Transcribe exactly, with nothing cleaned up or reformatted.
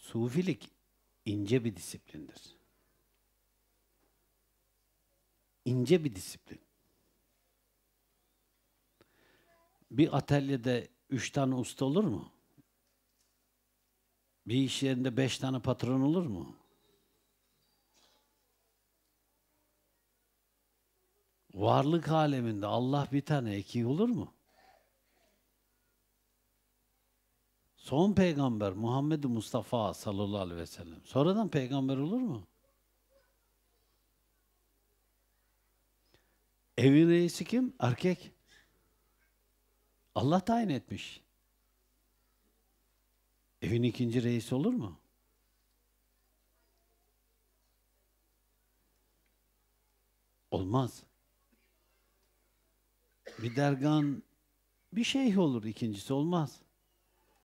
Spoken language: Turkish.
Sufilik ince bir disiplindir. İnce bir disiplin. Bir atölyede üç tane usta olur mu? Bir iş yerinde beş tane patron olur mu? Varlık aleminde Allah bir tane eki olur mu? Son peygamber Muhammed Mustafa sallallahu aleyhi ve sellem. Sonradan peygamber olur mu? Evin reisi kim? Erkek. Allah tayin etmiş. Evin ikinci reisi olur mu? Olmaz. Bir dergan bir şeyh olur, ikincisi olmaz.